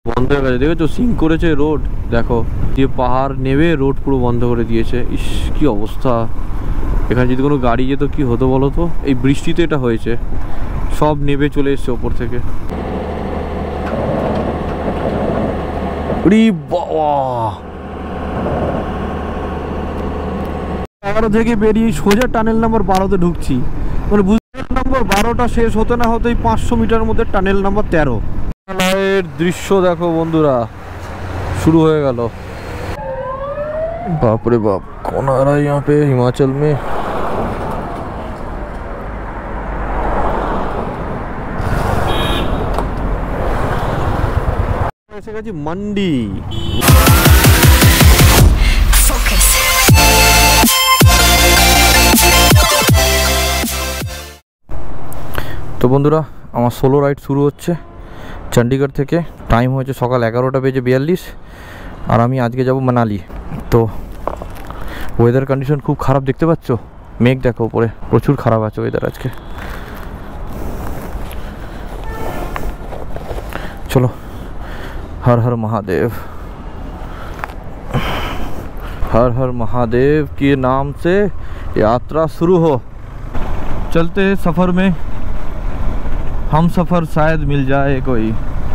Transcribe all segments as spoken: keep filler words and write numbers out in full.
বন্ধ হয়ে গেছে, দেখেছো সিঙ্ক করেছে রোড, দেখো দিয়ে পাহাড় নেমে রোড পুরো বন্ধ করে দিয়েছে। ইস কি অবস্থা, এখানে যদি কোনো গাড়ি যেত কি হতো বলো তো। এই বৃষ্টিতে এটা হয়েছে, সব নেমে চলে এসছে ওপর থেকে। এগারো থেকে বেরিয়ে সোজা টানেল নাম্বার বারোতে ঢুকছি, মানে বুঝতে নম্বর বারোটা শেষ হতে না হতেই পাঁচশো মিটার মধ্যে টানেল নাম্বার তেরো। এর দৃশ্য দেখো বন্ধুরা, शुरू हो गया। बाप रे बाप, कौन आ रहा है यहाँ पे हिमाचल में। ऐसे जी मंडी। तो बंधुरा आमार सोलो राइड शुरू होच्छे चंडीगढ़ থেকে। टाइम হয়েছে সকাল এগারোটা বেজে বিয়াল্লিশ আর আমি আজকে যাব মানালি। তো ওয়েদার কন্ডিশন খুব খারাপ, দেখতে পাচ্ছ মেঘ দেখো উপরে, প্রচুর খারাপ আছে ওয়েদার আজকে। चलो हर हर महादेव, हर हर महादेव के नाम से यात्रा शुरू हो। चलते हैं सफ़र में, हम सफ़र शायद मिल जाए कोई,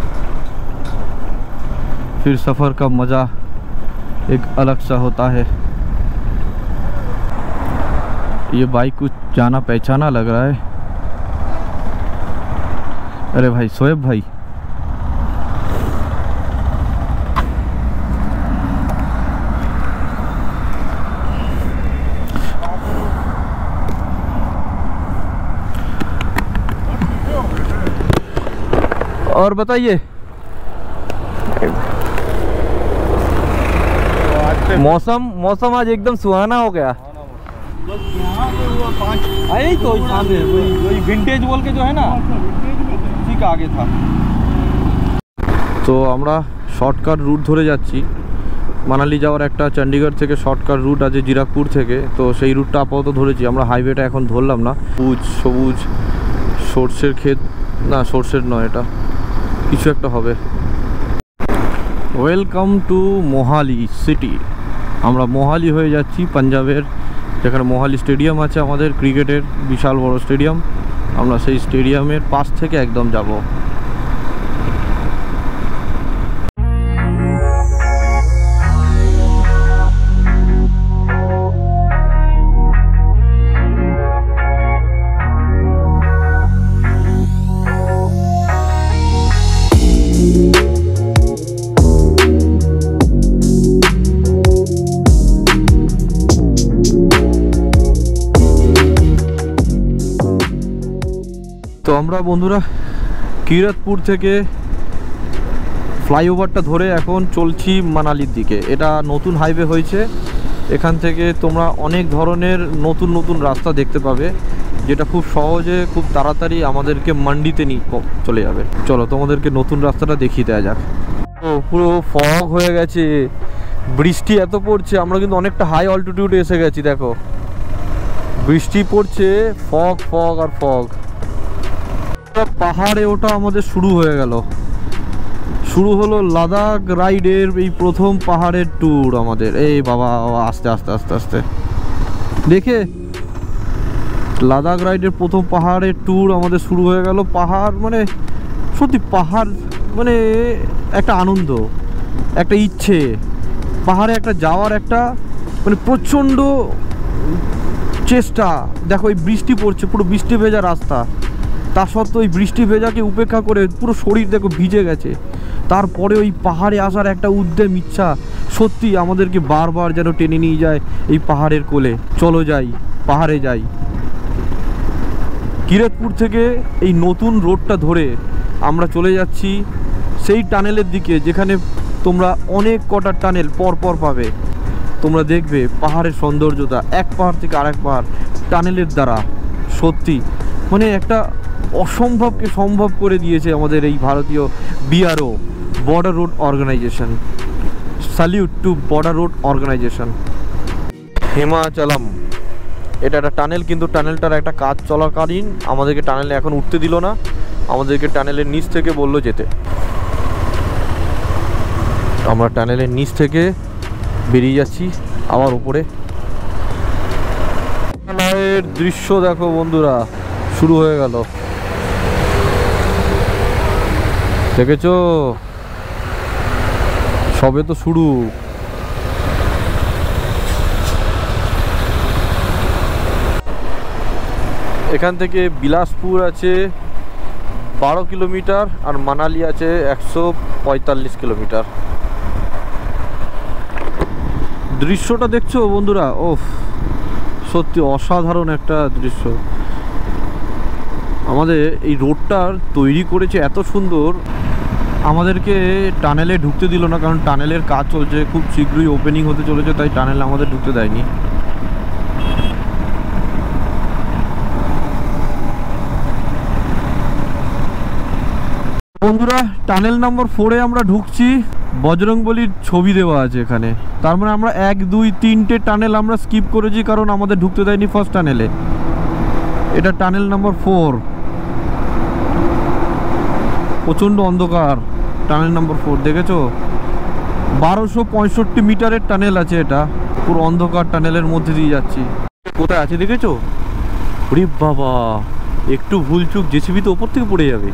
फिर सफ़र का मज़ा एक अलग सा होता है। ये बाइक कुछ जाना पहचाना लग रहा है। अरे भाई शोएब भाई, और बताइए मौसम मौसम आज एकदम सुहाना हो गया। यही तो सामने वही विंटेज बोल के जो है ना, उसी का आगे था। तो আমরা শর্টকাট রুট ধরে যাচ্ছি মানালি যাওয়ার। একটা চণ্ডীগড় থেকে শর্টকাট রুট আছে জিরাকপুর থেকে, তো সেই রুটটা আপাতত ধরেছি আমরা। হাইওয়েটা এখন ধরলাম না। সবুজ সবুজ সর্ষের ক্ষেত, না সর্ষের নয়, এটা কিছু একটা হবে। Welcome to Mohali city. আমরা মোহালি হয়ে যাচ্ছি পাঞ্জাবের, যেখানে মোহালি স্টেডিয়াম আছে আমাদের ক্রিকেটের বিশাল বড় স্টেডিয়াম। আমরা সেই স্টেডিয়ামের পাশ থেকে একদম যাব। তো আমরা বন্ধুরা কিরতপুর থেকে ফ্লাইওভারটা ধরে এখন চলছি মানালির দিকে। এটা নতুন হাইওয়ে হয়েছে, এখান থেকে তোমরা অনেক ধরনের নতুন নতুন রাস্তা দেখতে পাবে, যেটা খুব সহজে খুব তাড়াতাড়ি আমাদেরকে মান্ডিতে নিয়ে চলে যাবে। চলো তোমাদেরকে নতুন রাস্তাটা দেখিয়ে দেওয়া যাক। ও পুরো ফগ হয়ে গেছে, বৃষ্টি এত পড়ছে, আমরা কিন্তু অনেকটা হাই অল্টিটিউডে এসে গেছি। দেখো বৃষ্টি পড়ছে, ফগ ফগ আর ফগ। পাহাড়ে ওটা আমাদের শুরু হয়ে গেল, শুরু হলো লাদাখ রাইডের এই প্রথম পাহাড়ের ট্যুর আমাদের। এই বাবা আস্তে আস্তে আস্তে আস্তে দেখে লাদাখ রাইডের প্রথম পাহাড়ের ট্যুর আমাদের শুরু হয়ে গেল। পাহাড় মানে সত্যি পাহাড় মানে একটা আনন্দ, একটা ইচ্ছে, পাহাড়ে একটা যাওয়ার একটা মানে প্রচণ্ড চেষ্টা। দেখো এই বৃষ্টি পড়ছে, পুরো বৃষ্টি ভেজা রাস্তা, তা সত্ত্বেও ওই বৃষ্টি ভেজাকে উপেক্ষা করে পুরো শরীর দেখো ভিজে গেছে, তারপরে ওই পাহাড়ে আসার একটা উদ্যম ইচ্ছা সত্যি আমাদেরকে বারবার যেন টেনে নিয়ে যায় এই পাহাড়ের কোলে। চলো যাই, পাহাড়ে যাই। কিরতপুর থেকে এই নতুন রোডটা ধরে আমরা চলে যাচ্ছি সেই টানেলের দিকে, যেখানে তোমরা অনেক কটা টানেল পর পর পাবে। তোমরা দেখবে পাহাড়ের সৌন্দর্যতা, এক পাহাড় থেকে আরেক পাহাড় টানেলের দ্বারা। সত্যি মানে একটা অসম্ভবকে সম্ভব করে দিয়েছে আমাদের এই ভারতীয় BRO, border road organisation. Salute to border road organisation. হিমাচলম এটা একটা টানেল, কিন্তু টানেলটার একটা কাজ চলাকালীন আমাদেরকে টানেলে এখন উঠতে দিল না, আমাদেরকে টানেলের নিচ থেকে বললো যেতে। আমরা টানেলের নিচ থেকে বেরিয়ে যাচ্ছি আবার উপরে। এর দৃশ্য দেখো বন্ধুরা, শুরু হয়ে গেল, দেখেছো? সবে তো শুরু। এখান থেকে বিলাসপুর আছে বারো কিলোমিটার আর মানালি আছে একশো পঁয়তাল্লিশ কিলোমিটার। দৃশ্যটা দেখছো বন্ধুরা? ওফ, সত্যি অসাধারণ একটা দৃশ্য। আমাদের এই রোডটা তৈরি করেছে এত সুন্দর, আমাদেরকে টানেলে ঢুকতে দিল না, কারণ টানেলের কাজ চলছে, খুব শীঘ্রই ওপেনিং হতে চলেছে, তাই টানেলে আমাদের ঢুকতে দেয়নি। বন্ধুরা, টানেল নাম্বার ফোরে আমরা ঢুকছি। বজরংবলীর ছবি দেওয়া আছে এখানে, তার মানে আমরা এক দুই তিনটে টানেল আমরা স্কিপ করেছি, কারণ আমাদের ঢুকতে দেয়নি ফার্স্ট টানেলে। এটা টানেল নাম্বার ফোর। প্রচণ্ড অন্ধকার টানেল নাম্বার ফোর, দেখেছো? বারোশো পঁয়ষট্টি মিটারের টানেল আছে এটা, পুরো অন্ধকার টানেলের মধ্যে দিয়ে যাচ্ছি। কোথায় আছে দেখেছো? ওরে বাবা, একটু ভুলচুক জেসিবি তো ওপর থেকে পড়ে যাবে।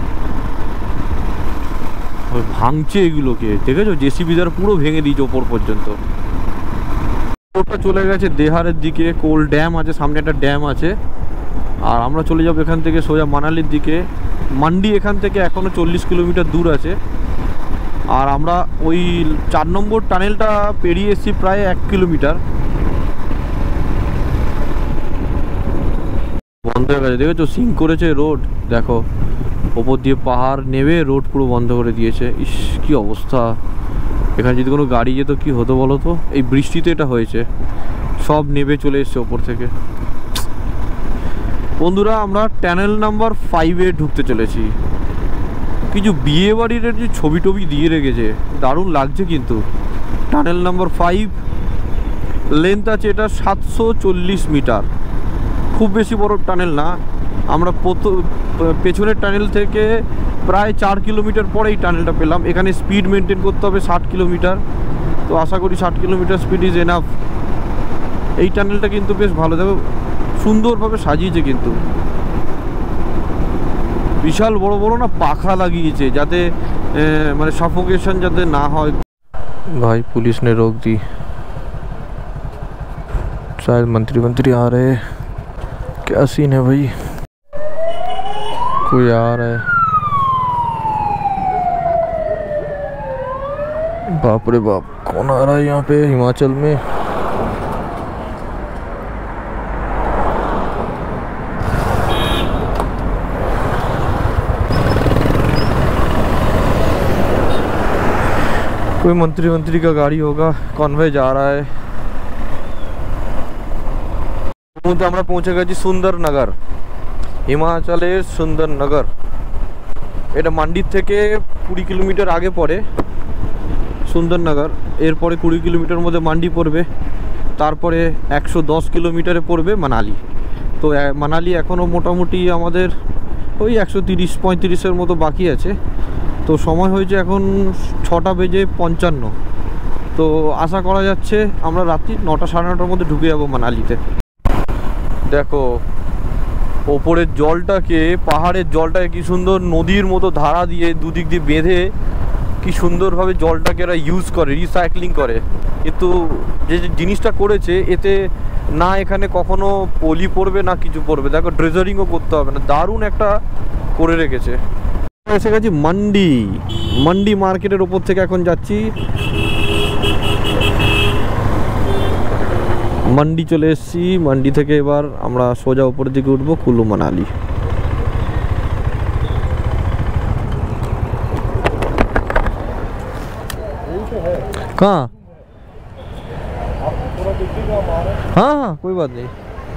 ভাঙছে এগুলোকে, দেখেছো? জেসিবি দ্বারা পুরো ভেঙে দিয়েছে ওপর পর্যন্ত। ওটা চলে গেছে দেহারের দিকে, কোল ড্যাম আছে সামনে, একটা ড্যাম আছে। আর আমরা চলে যাবো এখান থেকে সোজা মানালির দিকে। মান্ডি এখান থেকে এখনো চল্লিশ কিলোমিটার দূর আছে। আর আমরা ওই চার নম্বর টানেলটা পেরিয়ে এসেছি প্রায় এক কিলোমিটার। বন্ধ হয়ে গেছে, দেখেছো? সিঙ্ক করেছে রোড, দেখো ওপর দিয়ে পাহাড় নেমে রোড পুরো বন্ধ করে দিয়েছে। ইস, কি অবস্থা! এখানে যদি কোনো গাড়ি যেত কি হতো বলো তো? এই বৃষ্টিতে এটা হয়েছে, সব নেমে চলে এসছে ওপর থেকে। বন্ধুরা, আমরা টানেল নাম্বার ফাইভে ঢুকতে চলেছি। কিছু বিয়ে বাড়ির যে ছবি টবি দিয়ে রেখেছে, দারুণ লাগছে কিন্তু। টানেল নাম্বার ফাইভ, লেন্থ আছে এটা সাতশো চল্লিশ মিটার, খুব বেশি বড় টানেল না। আমরা প্রথম পেছনের টানেল থেকে প্রায় চার কিলোমিটার পরে এই টানেলটা পেলাম। এখানে স্পিড মেনটেন করতে হবে ষাট কিলোমিটার, তো আশা করি ষাট কিলোমিটার স্পিড ইজ এনাফ। এই টানেলটা কিন্তু বেশ ভালো, দেখো সুন্দরভাবে সাজিয়েছে, কিন্তু বিশাল বড় বড় না পাখা লাগিয়েছে, যাতে মানে সাফোকেশন যাতে না হয়। भाई पुलिस ने रोक दी, शायद मंत्री मंत्री आ रहे हैं। क्या सीन है भाई? कोई आ रहा है? बाप रे बाप, कौन आ रहा है यहाँ पे हिमाचल में? कोई मंत्री मंत्री का गाड़ी होगा, कॉन्वे जा रहा है। तो আমরা পৌঁছে গেছি সুন্দরনগর, হিমাচলের সুন্দরনগর। এটা মান্ডির থেকে কুড়ি কিলোমিটার আগে পড়ে সুন্দরনগর। এরপরে কুড়ি কিলোমিটার মধ্যে মান্ডি পড়বে, তারপরে একশো দশ কিলোমিটারে পড়বে মানালি। তো মানালি এখনও মোটামুটি আমাদের ওই একশো তিরিশ পঁয়ত্রিশের মতো বাকি আছে। তো সময় হয়েছে এখন ছটা বেজে পঞ্চান্ন। তো আশা করা যাচ্ছে আমরা রাত্রি নটা সাড়ে নটার মধ্যে ঢুকে যাবো মানালিতে। দেখো ওপরের জলটাকে, পাহাড়ের জলটাকে কি সুন্দর নদীর মতো ধারা দিয়ে দুদিক দিয়ে বেঁধে কি সুন্দরভাবে জলটাকে এরা ইউজ করে, রিসাইক্লিং করে। কিন্তু যে জিনিসটা করেছে এতে না এখানে কখনো পলি পড়বে না কিছু পড়বে, দেখো ড্রেজারিংও করতে হবে না, দারুণ একটা করে রেখেছে। এসে গেছি মান্ডি, মান্ডি মার্কেটের ওপর থেকে এখন যাচ্ছি মান্ডি, চলে এসেছি মান্ডি থেকে। এবার আমরা সোজা উপরের দিকে উঠবো কুল্লু মানালি। कहाँ? हाँ हाँ कोई बात नहीं।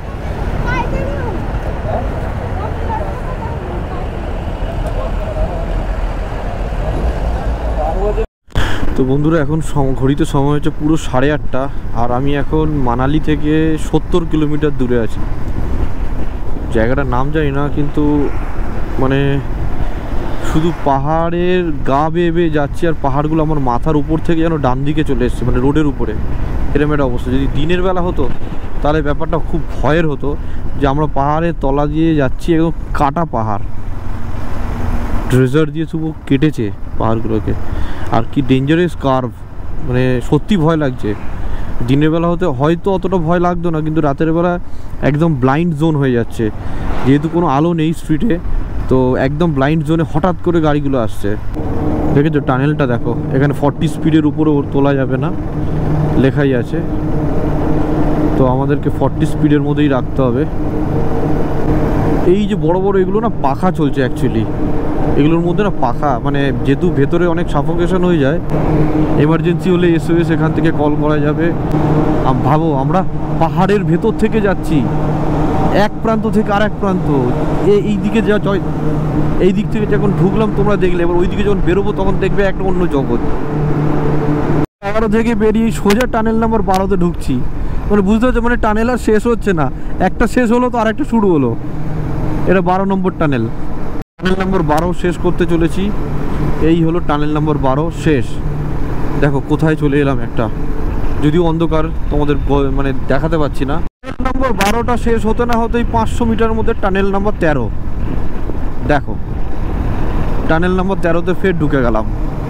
তো বন্ধুরা, এখন ঘড়িতে সময় হচ্ছে পুরো সাড়ে আটটা, আর আমি এখন মানালি থেকে সত্তর কিলোমিটার দূরে আছি। জায়গাটার নাম জানি না, কিন্তু মানে শুধু পাহাড়ের গা বেয়ে বেয়ে যাচ্ছি আর পাহাড়গুলো আমার মাথার উপর থেকে যেন ডান দিকে চলে এসছে, মানে রোডের উপরে। এরকম একটা অবস্থা। যদি দিনের বেলা হতো তাহলে ব্যাপারটা খুব ভয়ের হতো, যে আমরা পাহাড়ের তলা দিয়ে যাচ্ছি, একদম কাটা পাহাড়, ড্রেজার দিয়ে শুধু কেটেছে পাহাড়গুলোকে। আর কি ডেঞ্জারাস কার্ভ, মানে সত্যি ভয় লাগছে। দিনের বেলা হতে হয়তো অতটা ভয় লাগতো না, কিন্তু রাতের বেলা একদম ব্লাইন্ড জোন হয়ে যাচ্ছে, যেহেতু কোনো আলো নেই স্ট্রিটে, তো একদম ব্লাইন্ড জোনে হঠাৎ করে গাড়িগুলো আসছে। দেখেছো টানেলটা দেখো, এখানে ফর্টি স্পিডের উপরে ওর তোলা যাবে না লেখাই আছে, তো আমাদেরকে ফর্টি স্পিডের মধ্যেই রাখতে হবে। এই যে বড় বড় এগুলো না পাখা চলছে অ্যাকচুয়ালি, এগুলোর মধ্যে না পাখা, মানে যেহেতু ভেতরে অনেক সাফোকেশন হয়ে যায়, এমার্জেন্সি হলে এসওএস এখান থেকে কল করা যাবে। ভাবো আমরা পাহাড়ের ভেতর থেকে যাচ্ছি, এক প্রান্ত থেকে আর এক প্রান্ত, এই দিকে যা এই দিক থেকে যখন ঢুকলাম তোমরা দেখলে, এবার ওই দিকে যখন বেরোবো তখন দেখবে একটা অন্য জগৎ। এগারো থেকে বেরিয়ে সোজা টানেল নাম্বার বারোতে ঢুকছি, মানে বুঝতে পারছো, মানে টানেল আর শেষ হচ্ছে না, একটা শেষ হলো তো আর একটা শুরু হলো। এটা বারো নম্বর টানেল, টানেল নম্বর বারো শেষ করতে চলেছি। এই হলো টানেল নম্বর বারো শেষ। দেখো কোথায় চলে এলাম একটা, যদিও অন্ধকার তোমাদের মানে দেখাতে পাচ্ছি না। টানেল নম্বর বারোটা শেষ হতে না হতেই পাঁচশো মিটার মধ্যে টানেল নম্বর তেরো। দেখো টানেল নম্বর তেরোতে ফের ঢুকে গেলাম।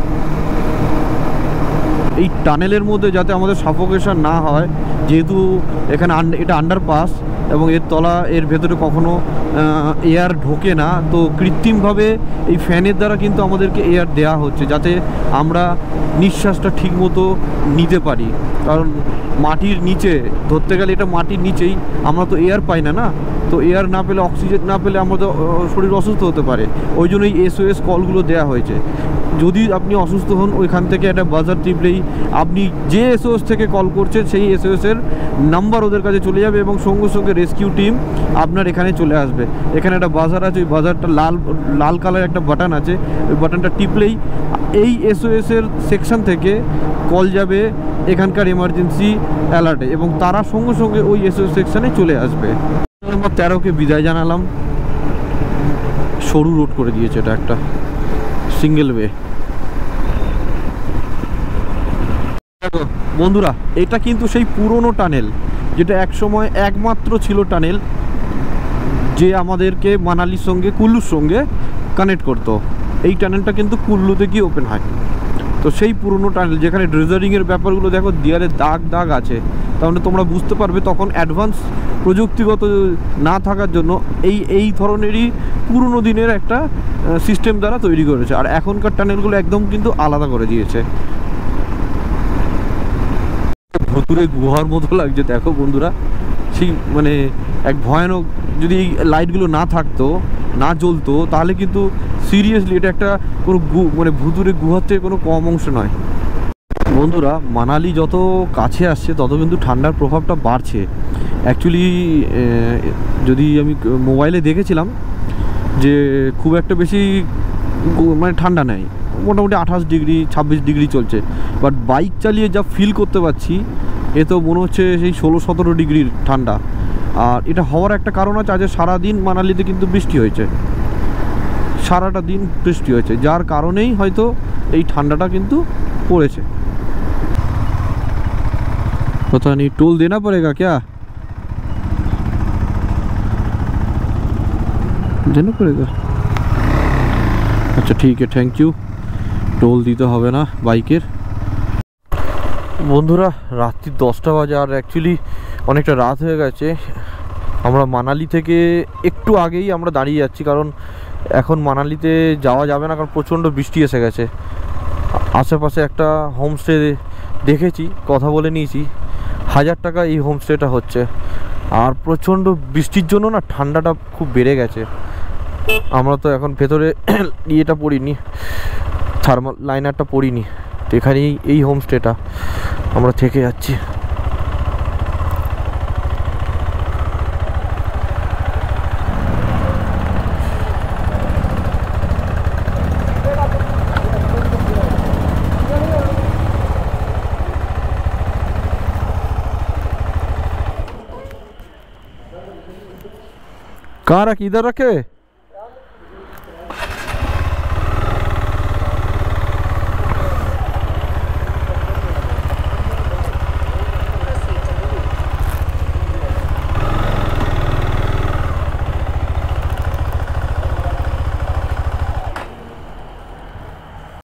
এই টানেলের মধ্যে যাতে আমাদের সাফোকেশন না হয়, যেহেতু এখানে এটা আন্ডারপাস এবং এর তলা এর ভেতরে কখনো এয়ার ঢোকে না, তো কৃত্রিমভাবে এই ফ্যানের দ্বারা কিন্তু আমাদেরকে এয়ার দেওয়া হচ্ছে, যাতে আমরা নিঃশ্বাসটা ঠিকমতো নিতে পারি। কারণ মাটির নিচে ধরতে গেলে এটা মাটির নিচেই, আমরা তো এয়ার পাই না না, তো এয়ার না পেলে, অক্সিজেন না পেলে আমাদের শরীর অসুস্থ হতে পারে। ওই জন্যই এসওএস কলগুলো দেওয়া হয়েছে। যদি আপনি অসুস্থ হন, ওইখান থেকে একটা বাজার টিপলেই আপনি যে এসওএস থেকে কল করছেন সেই এসওএসের নাম্বার ওদের কাছে চলে যাবে এবং সঙ্গে সঙ্গে রেস্কিউ টিম আপনার এখানে চলে আসবে। এখানে একটা বাজার আছে, ওই বাজারটা লাল লাল কালার একটা বাটন আছে, ওই বাটনটা টিপলেই এই এসওএসের সেকশন থেকে কল যাবে এখানকার এমার্জেন্সি অ্যালার্টে এবং তারা সঙ্গে সঙ্গে ওই এসওএস সেকশনে চলে আসবে। নম্বর তেরোকে বিদায় জানালাম। সরু রোড করে দিয়েছে, এটা একটা সিঙ্গেল ওয়ে। দেখো বন্ধুরা, এটা কিন্তু সেই পুরনো টানেল, যেটা এক সময় একমাত্র ছিল টানেল যে আমাদেরকে মানালির সঙ্গে কুল্লুর সঙ্গে কানেক্ট করতো। এই টানেলটা কিন্তু কুল্লুতে গিয়ে ওপেন হয়। তো সেই পুরনো টানেল, যেখানে ড্রেজারিংয়ের ব্যাপারগুলো দেখো দেয়ালে দাগ দাগ আছে, তাহলে তোমরা বুঝতে পারবে তখন অ্যাডভান্স প্রযুক্তিগত না থাকার জন্য এই এই ধরনেরই পুরনো দিনের একটা সিস্টেম দ্বারা তৈরি করেছে। আর এখনকার টানেলগুলো একদম কিন্তু আলাদা করে দিয়েছে। ভুতুরে গুহার মতো লাগছে দেখো বন্ধুরা, সেই মানে এক ভয়ানক। যদি এই লাইটগুলো না থাকতো, না জ্বলতো, তাহলে কিন্তু সিরিয়াসলি এটা একটা কোনো মানে ভুতুরে গুহার থেকে কোনো কম অংশ নয়। বন্ধুরা মানালি যত কাছে আসছে তত কিন্তু ঠান্ডার প্রভাবটা বাড়ছে। অ্যাকচুয়ালি যদি আমি মোবাইলে দেখেছিলাম যে খুব একটা বেশি মানে ঠান্ডা নেই, মোটামুটি আঠাশ ডিগ্রি ছাব্বিশ ডিগ্রি চলছে, বাট বাইক চালিয়ে যা ফিল করতে পারছি এ তো মনে হচ্ছে সেই ষোলো সতেরো ডিগ্রির ঠান্ডা। আর এটা হওয়ার একটা কারণ আছে, আজ সারাদিন মানালিতে কিন্তু বৃষ্টি হয়েছে, সারাটা দিন বৃষ্টি হয়েছে, যার কারণেই হয়তো এই ঠান্ডাটা কিন্তু পড়েছে। पता नहीं टोल देना पड़ेगा क्या, देना पड़ेगा? अच्छा ठीक है, थैंक यू। টোল দিতে হবে না বাইকের। বন্ধুরা রাত্রি দশটা বাজে, আর অ্যাকচুয়ালি অনেকটা রাত হয়ে গেছে। আমরা মানালি থেকে একটু আগেই আমরা দাঁড়িয়ে যাচ্ছি, কারণ এখন মানালিতে যাওয়া যাবে না, কারণ প্রচণ্ড বৃষ্টি এসে গেছে। আশেপাশে একটা হোমস্টে দেখেছি, কথা বলে নিয়েছি, হাজার টাকা এই হোমস্টেটা হচ্ছে। আর প্রচণ্ড বৃষ্টির জন্য না ঠান্ডাটা খুব বেড়ে গেছে। আমরা তো এখন ভেতরে ইয়েটা পড়িনি, থার্মাল লাইনারটা পড়িনি, তো এখানেই এই হোমস্টেটা আমরা থেকে যাচ্ছি। कहाँ रखे, इधर रखे?